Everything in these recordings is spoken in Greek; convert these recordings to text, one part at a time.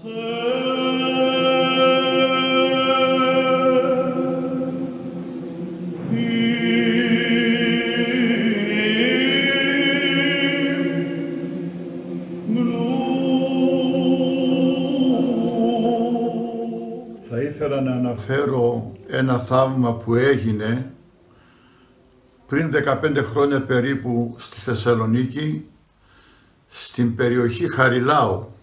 Θα ήθελα να αναφέρω ένα θαύμα που έγινε πριν 15 χρόνια περίπου στη Θεσσαλονίκη, στην περιοχή Χαριλάου.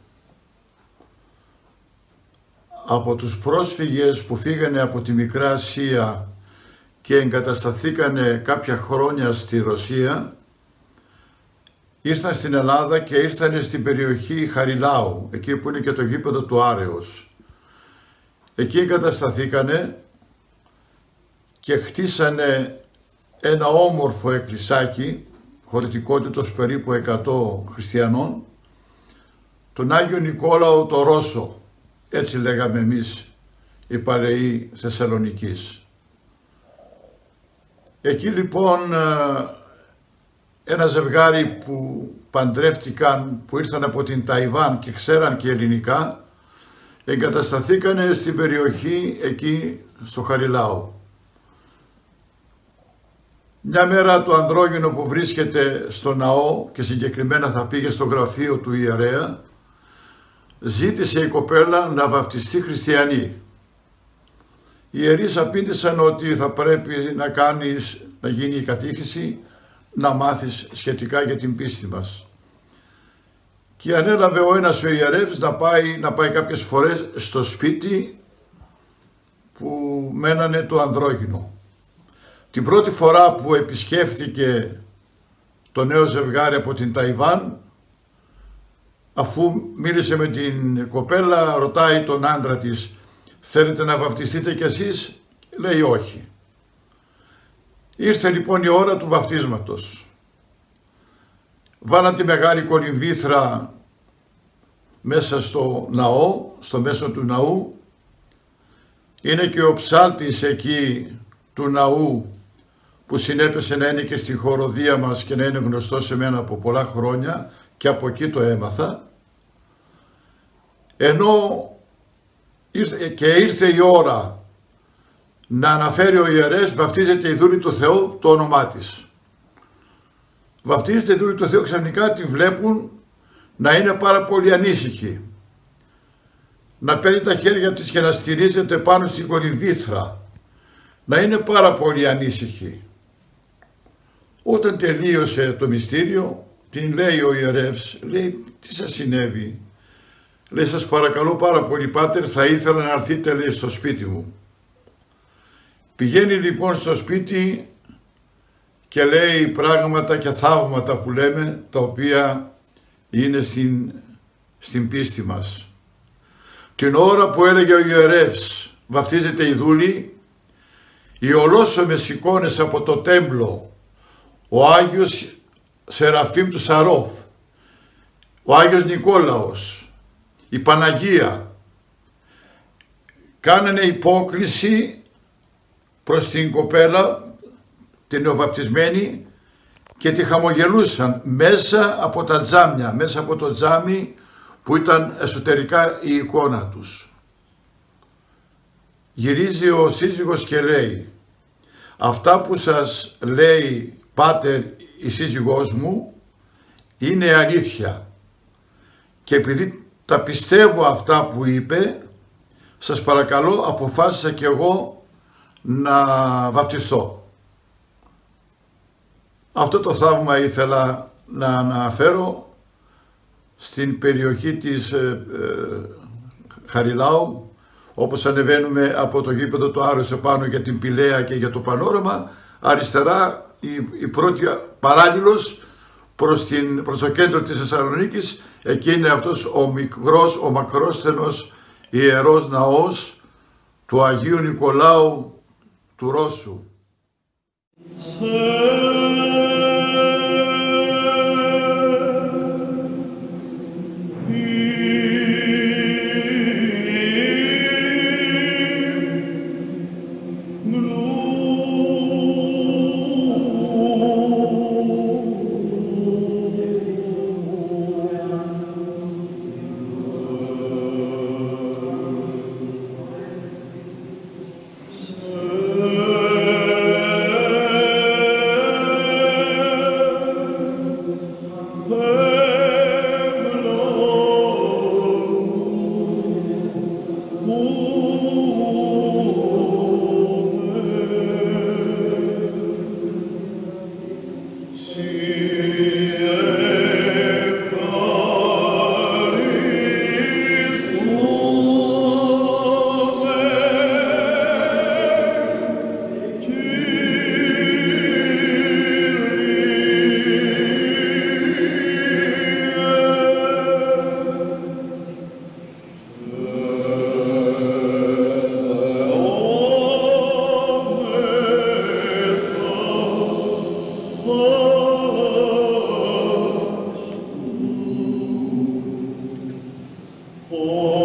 Από τους πρόσφυγες που φύγανε από τη Μικρά Ασία και εγκατασταθήκανε κάποια χρόνια στη Ρωσία, ήρθαν στην Ελλάδα και ήρθαν στην περιοχή Χαριλάου, εκεί που είναι και το γήπεδο του Άρεος. Εκεί εγκατασταθήκανε και χτίσανε ένα όμορφο εκκλησάκι, χωρητικότητος περίπου 100 χριστιανών, τον Άγιο Νικόλαο το Ρώσο, έτσι λέγαμε εμείς οι παλαιοί Θεσσαλονικής. Εκεί λοιπόν ένα ζευγάρι που παντρεύτηκαν, που ήρθαν από την Ταϊβάν και ξέραν και ελληνικά, εγκατασταθήκανε στην περιοχή εκεί στο Χαριλάου. Μια μέρα το ανδρόγυνο που βρίσκεται στο ναό και συγκεκριμένα θα πήγε στο γραφείο του ιερέα, ζήτησε η κοπέλα να βαπτιστεί χριστιανή. Οι ιερείς απήντησαν ότι θα πρέπει να γίνει η κατήχηση, να μάθεις σχετικά για την πίστη μας. Και ανέλαβε ο ένας ο ιερεύς να πάει κάποιες φορές στο σπίτι που μένανε το ανδρόγυνο. Την πρώτη φορά που επισκέφθηκε το νέο ζευγάρι από την Ταϊβάν, αφού μίλησε με την κοπέλα, ρωτάει τον άντρα της, θέλετε να βαφτιστείτε κι εσείς? Λέει όχι. Ήρθε λοιπόν η ώρα του βαφτίσματος. Βάλαν τη μεγάλη κολυμβήθρα μέσα στο ναό, στο μέσο του ναού. Είναι και ο ψάλτης εκεί του ναού που συνέπεσε να είναι και στη χοροδία μας και να είναι γνωστό σε μένα από πολλά χρόνια και από εκεί το έμαθα. Ενώ ήρθε η ώρα να αναφέρει ο ιερέας, βαφτίζεται η δούλη του Θεού, το όνομά της. Βαφτίζεται η δούλη του Θεού, ξαφνικά τη βλέπουν να είναι πάρα πολύ ανήσυχη. Να παίρνει τα χέρια της και να στηρίζεται πάνω στην κολυμβήθρα. Να είναι πάρα πολύ ανήσυχη. Όταν τελείωσε το μυστήριο, την λέει ο ιερεύς, λέει, τι σας συνέβη? Λέει, σας παρακαλώ πάρα πολύ πάτερ, θα ήθελα να έρθετε, λέει, στο σπίτι μου. Πηγαίνει λοιπόν στο σπίτι και λέει πράγματα και θαύματα που λέμε, τα οποία είναι στην πίστη μας. Την ώρα που έλεγε ο ιερεύς, βαφτίζεται η δούλη, οι ολόσωμες εικόνες από το τέμπλο, ο Άγιος Σεραφείμ του Σαρόφ, ο Άγιος Νικόλαος, η Παναγία, κάνανε υπόκληση προς την κοπέλα, την νεοβαπτισμένη, και τη χαμογελούσαν μέσα από τα τζάμια, μέσα από το τζάμι που ήταν εσωτερικά η εικόνα τους. Γυρίζει ο σύζυγος και λέει, αυτά που σας λέει πάτερ η σύζυγός μου είναι αλήθεια και επειδή τα πιστεύω αυτά που είπε, σας παρακαλώ αποφάσισα και εγώ να βαπτιστώ. Αυτό το θαύμα ήθελα να αναφέρω στην περιοχή της Χαριλάου, όπως ανεβαίνουμε από το γήπεδο του Άρεος επάνω για την Πηλαία και για το πανόραμα, αριστερά η πρώτη παράλληλος προς το κέντρο της Θεσσαλονίκης, εκεί είναι αυτός ο μακρόσθενος ιερός ναός του Αγίου Νικολάου του Ρώσου. Ο